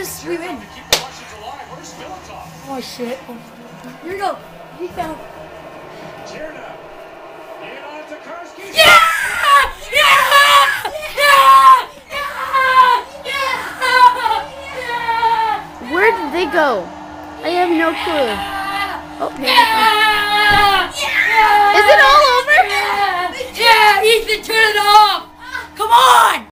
just we win. Oh shit! Here we go. He fell. Yeah! Where did they go? I have no clue. Oh, here they come. Is it all over? Yeah, Ethan, turn it off. Come on.